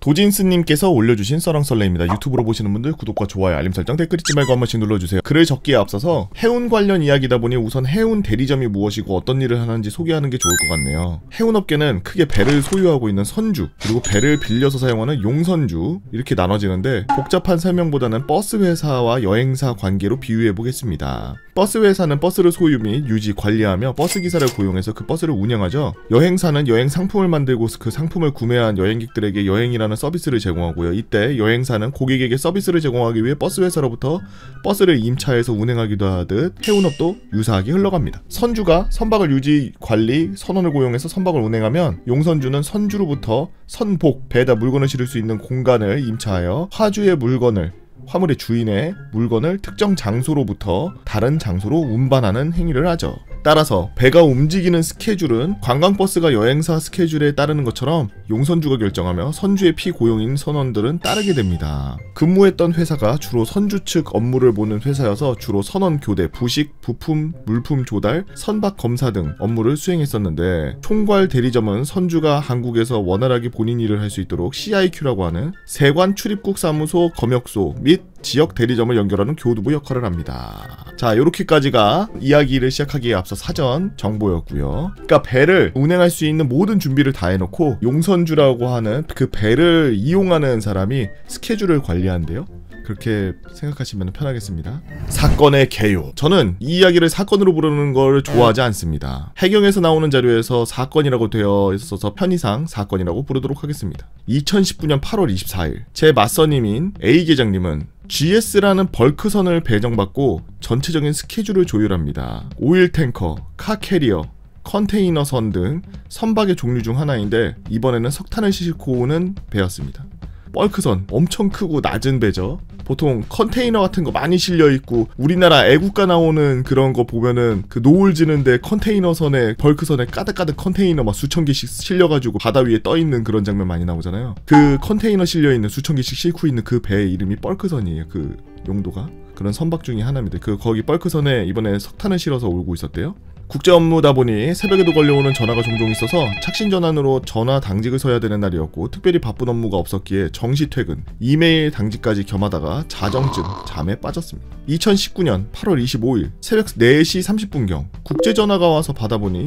도진스님께서 올려주신 썰렁썰레입니다. 유튜브로 보시는 분들 구독과 좋아요, 알림 설정, 댓글 잊지 말고 한 번씩 눌러주세요. 글을 적기에 앞서서 해운 관련 이야기다 보니 우선 해운 대리점이 무엇이고 어떤 일을 하는지 소개하는 게 좋을 것 같네요. 해운업계는 크게 배를 소유하고 있는 선주, 그리고 배를 빌려서 사용하는 용선주 이렇게 나눠지는데 복잡한 설명보다는 버스 회사와 여행사 관계로 비유해보겠습니다. 버스 회사는 버스를 소유 및 유지, 관리하며 버스 기사를 고용해서 그 버스를 운영하죠. 여행사는 여행 상품을 만들고 그 상품을 구매한 여행객들에게 여행이라는 서비스를 제공하고요. 이때 여행사는 고객에게 서비스를 제공하기 위해 버스 회사로부터 버스를 임차해서 운행하기도 하듯 해운업도 유사하게 흘러갑니다. 선주가 선박을 유지, 관리, 선원을 고용해서 선박을 운행하면 용선주는 선주로부터 선복, 배에다 물건을 실을 수 있는 공간을 임차하여 화주의 물건을, 화물의 주인의 물건을 특정 장소로부터 다른 장소로 운반하는 행위를 하죠. 따라서 배가 움직이는 스케줄은 관광버스가 여행사 스케줄에 따르는 것처럼 용선주가 결정하며 선주의 피고용인 선원들은 따르게 됩니다. 근무했던 회사가 주로 선주 측 업무를 보는 회사여서 주로 선원 교대, 부식, 부품, 물품 조달, 선박 검사 등 업무를 수행했었는데, 총괄 대리점은 선주가 한국에서 원활하게 본인 일을 할 수 있도록 CIQ라고 하는 세관 출입국 사무소 검역소 및 지역 대리점을 연결하는 교두부 역할을 합니다. 자, 요렇게까지가 이야기를 시작하기에 앞서 사전 정보였고요. 그러니까 배를 운행할 수 있는 모든 준비를 다 해놓고 용선주라고 하는 그 배를 이용하는 사람이 스케줄을 관리한대요. 그렇게 생각하시면 편하겠습니다. 사건의 개요. 저는 이 이야기를 사건으로 부르는 걸 좋아하지 않습니다. 해경에서 나오는 자료에서 사건이라고 되어 있어서 편의상 사건이라고 부르도록 하겠습니다. 2019년 8월 24일 제 맞선임인 A 계장님은 GS라는 벌크선을 배정받고 전체적인 스케줄을 조율합니다. 오일 탱커, 카캐리어, 컨테이너선 등 선박의 종류 중 하나인데 이번에는 석탄을 싣고 오는 배였습니다. 벌크선, 엄청 크고 낮은 배죠. 보통 컨테이너 같은 거 많이 실려있고 우리나라 애국가 나오는 그런 거 보면은 그 노을 지는데 컨테이너선에, 벌크선에 가득가득 컨테이너 막 수천 개씩 실려가지고 바다 위에 떠있는 그런 장면 많이 나오잖아요. 그 컨테이너 실려있는 수천 개씩 싣고 있는 그 배의 이름이 벌크선이에요. 그 용도가. 그런 선박 중에 하나입니다. 거기 벌크선에 이번에 석탄을 실어서 오고 있었대요. 국제 업무다 보니 새벽에도 걸려오는 전화가 종종 있어서 착신 전환으로 전화 당직을 서야 되는 날이었고, 특별히 바쁜 업무가 없었기에 정시 퇴근, 이메일 당직까지 겸하다가 자정쯤 잠에 빠졌습니다. 2019년 8월 25일 새벽 4시 30분경 국제 전화가 와서 받아보니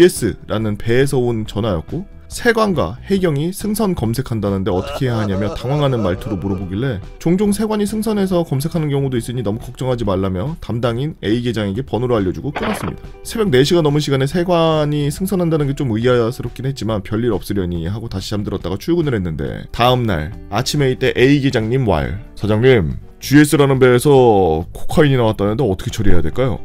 GS라는 배에서 온 전화였고, 세관과 해경이 승선 검색한다는데 어떻게 해야 하냐며 당황하는 말투로 물어보길래 종종 세관이 승선해서 검색하는 경우도 있으니 너무 걱정하지 말라며 담당인 A 계장에게 번호를 알려주고 끊었습니다. 새벽 4시가 넘은 시간에 세관이 승선한다는 게 좀 의아스럽긴 했지만 별일 없으려니 하고 다시 잠들었다가 출근을 했는데, 다음날 아침에 이때 A 계장님 왈, 사장님 GS라는 배에서 코카인이 나왔다는데 어떻게 처리해야 될까요?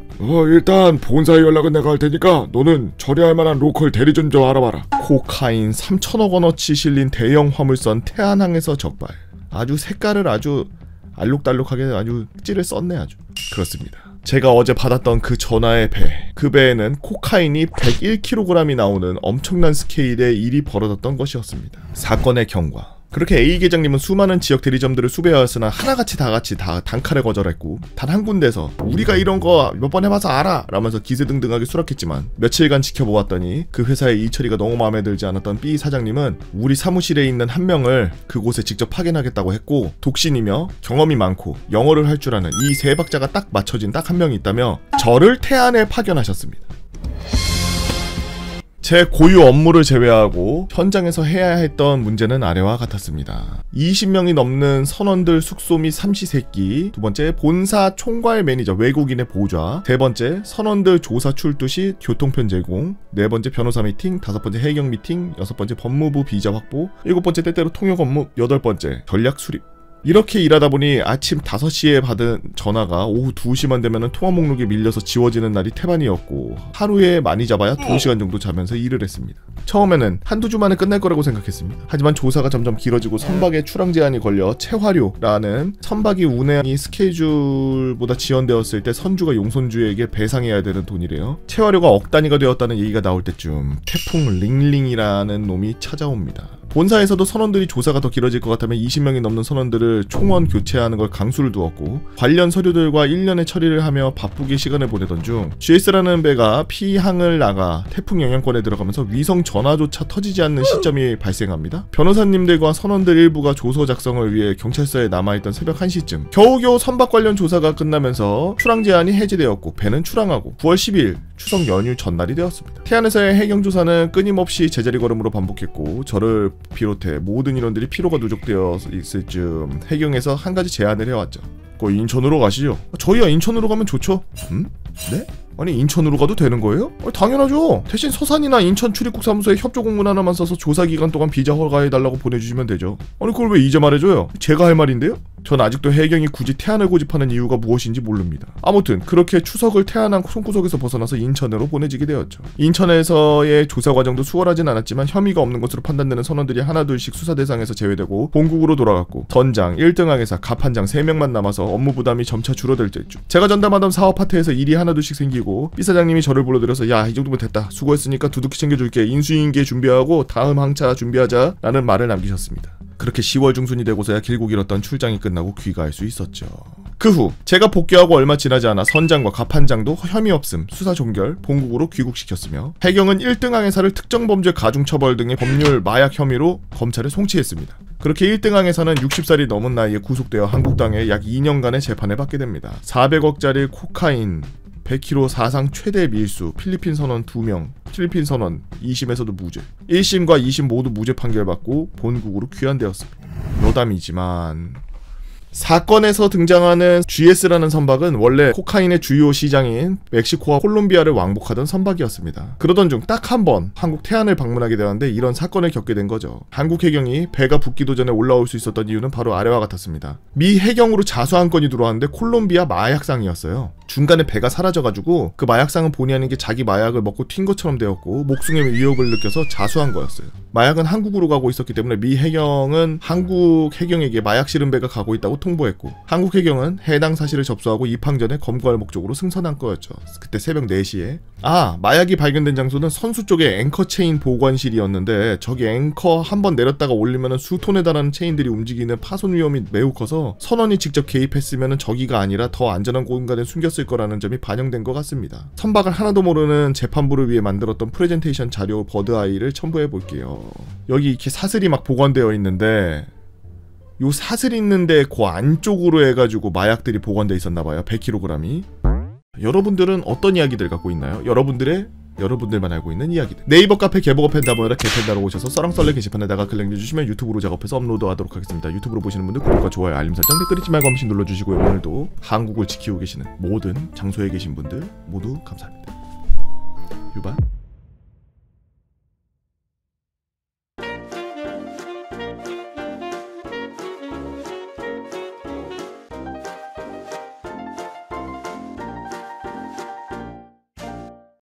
일단 본사에 연락은 내가 할 테니까 너는 처리할 만한 로컬 대리점 좀 알아봐라. 코카인 3천억 원어치 실린 대형 화물선 태안항에서 적발. 아주 색깔을 아주 알록달록하게 아주 찌를 썼네 아주. 그렇습니다. 제가 어제 받았던 그 전화의 배, 그 배에는 코카인이 101kg이 나오는 엄청난 스케일의 일이 벌어졌던 것이었습니다. 사건의 경과. 그렇게 A 계장님은 수많은 지역 대리점들을 수배하였으나 하나같이 다 단칼에 거절했고, 단 한 군데서 우리가 이런 거 몇 번 해봐서 알아! 라면서 기세등등하게 수락했지만, 며칠간 지켜보았더니 그 회사의 일 처리가 너무 마음에 들지 않았던 B 사장님은 우리 사무실에 있는 한 명을 그곳에 직접 파견하겠다고 했고, 독신이며 경험이 많고 영어를 할 줄 아는 이 세 박자가 딱 맞춰진 딱 한 명이 있다며 저를 태안에 파견하셨습니다. 제 고유 업무를 제외하고 현장에서 해야 했던 문제는 아래와 같았습니다. 20명이 넘는 선원들 숙소 및 삼시세끼, 두 번째 본사 총괄 매니저 외국인의 보좌, 세 번째 선원들 조사 출두 시 교통편 제공, 네 번째 변호사 미팅, 다섯 번째 해경 미팅, 여섯 번째 법무부 비자 확보, 일곱 번째 때때로 통역 업무, 여덟 번째 전략 수립. 이렇게 일하다 보니 아침 5시에 받은 전화가 오후 2시만 되면 통화 목록에 밀려서 지워지는 날이 태반이었고, 하루에 많이 잡아야 2시간 정도 자면서 일을 했습니다. 처음에는 한두 주 만에 끝날 거라고 생각했습니다. 하지만 조사가 점점 길어지고 선박에 출항 제한이 걸려 채화료라는 선박이 운행이 스케줄보다 지연되었을 때 선주가 용선주에게 배상해야 되는 돈이래요. 채화료가 억 단위가 되었다는 얘기가 나올 때쯤 태풍 링링이라는 놈이 찾아옵니다. 본사에서도 선원들이 조사가 더 길어질 것 같다면 20명이 넘는 선원들을 총원 교체하는 걸 강수를 두었고 관련 서류들과 일련의 처리를 하며 바쁘게 시간을 보내던 중 GS라는 배가 피항을 나가 태풍 영향권에 들어가면서 위성 전화조차 터지지 않는 시점이 발생합니다. 변호사님들과 선원들 일부가 조서 작성을 위해 경찰서에 남아있던 새벽 1시쯤 겨우겨우 선박 관련 조사가 끝나면서 출항 제한이 해제되었고 배는 출항하고 9월 12일 추석 연휴 전날이 되었습니다. 태안에서의 해경조사는 끊임없이 제자리 걸음으로 반복했고 저를 비롯해 모든 인원들이 피로가 누적되어 있을 즈음 해경에서 한 가지 제안을 해왔죠. 인천으로 가시죠. 저희야 인천으로 가면 좋죠. 네? 아니 인천으로 가도 되는 거예요? 당연하죠. 대신 서산이나 인천 출입국 사무소에 협조 공문 하나만 써서 조사 기간 동안 비자 허가해달라고 보내주시면 되죠. 아니 그걸 왜 이제 말해줘요? 제가 할 말인데요? 전 아직도 해경이 굳이 태안을 고집하는 이유가 무엇인지 모릅니다. 아무튼 그렇게 추석을 태안항 손구석에서 벗어나서 인천으로 보내지게 되었죠. 인천에서의 조사 과정도 수월하진 않았지만 혐의가 없는 것으로 판단되는 선원들이 하나둘씩 수사 대상에서 제외되고 본국으로 돌아갔고 선장, 1등 항해사, 갑판장 3명만 남아서 업무 부담이 점차 줄어들 때쯤 제가 전담하던 사업 파트에서 일이 하나둘씩 생기고 B 사장님이 저를 불러들여서 야 이 정도면 됐다. 수고했으니까 두둑히 챙겨줄게. 인수인계 준비하고 다음 항차 준비하자 라는 말을 남기셨습니다. 그렇게 10월 중순이 되고서야 길고 길었던 출장이 끝나고 귀가할 수 있었죠. 그 후 제가 복귀하고 얼마 지나지 않아 선장과 갑판장도 혐의 없음 수사 종결 본국으로 귀국시켰으며 해경은 1등 항해사를 특정범죄 가중처벌 등의 법률 마약 혐의로 검찰에 송치했습니다. 그렇게 1등 항해사는 60살이 넘은 나이에 구속되어 한국당에 약 2년간의 재판을 받게 됩니다. 400억짜리 코카인 100kg 사상 최대 밀수, 필리핀 선원 2명, 필리핀 선원 2심에서도 무죄, 1심과 2심 모두 무죄 판결받고 본국으로 귀환되었습니다. 노담이지만 사건에서 등장하는 GS라는 선박은 원래 코카인의 주요 시장인 멕시코와 콜롬비아를 왕복하던 선박이었습니다. 그러던 중 딱 한 번 한국 태안을 방문하게 되었는데 이런 사건을 겪게 된 거죠. 한국 해경이 배가 붙기도 전에 올라올 수 있었던 이유는 바로 아래와 같았습니다. 미 해경으로 자수 한 건이 들어왔는데 콜롬비아 마약상이었어요. 중간에 배가 사라져가지고 그 마약상은 본의 아니게 자기 마약을 먹고 튄 것처럼 되었고 목숨의 위협을 느껴서 자수한 거였어요. 마약은 한국으로 가고 있었기 때문에 미 해경은 한국 해경에게 마약 실은 배가 가고 있다고 통보했고 한국 해경은 해당 사실을 접수하고 입항 전에 검거할 목적으로 승선한 거였죠. 그때 새벽 4시에 마약이 발견된 장소는 선수 쪽에 앵커 체인 보관실이었는데 저기 앵커 한번 내렸다가 올리면 수톤에 달하는 체인들이 움직이는 파손 위험이 매우 커서 선원이 직접 개입했으면 저기가 아니라 더 안전한 공간에 숨겼을 거라는 점이 반영된 것 같습니다. 선박을 하나도 모르는 재판부를 위해 만들었던 프레젠테이션 자료 버드아이를 첨부해 볼게요. 여기 이렇게 사슬이 막 보관되어 있는데 요 사슬 있는데 그 안쪽으로 해가지고 마약들이 보관되어 있었나봐요. 100kg이. 여러분들은 어떤 이야기들 갖고 있나요? 여러분들만 알고 있는 이야기들. 네이버 카페 개보고 팬다보이라 개팬다로 오셔서 써랑썰레 게시판에다가 글 남겨주시면 유튜브로 작업해서 업로드하도록 하겠습니다. 유튜브로 보시는 분들 구독과 좋아요, 알림 설정, 댓글 잊지 말고 한 번씩 눌러주시고요. 오늘도 한국을 지키고 계시는 모든 장소에 계신 분들 모두 감사합니다. 유바.